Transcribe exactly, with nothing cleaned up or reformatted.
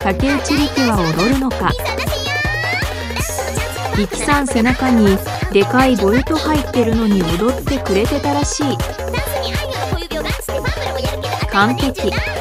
竹内力は踊るのか。力さん背中にでかいボルト入ってるのに踊ってくれてたらしい。完璧。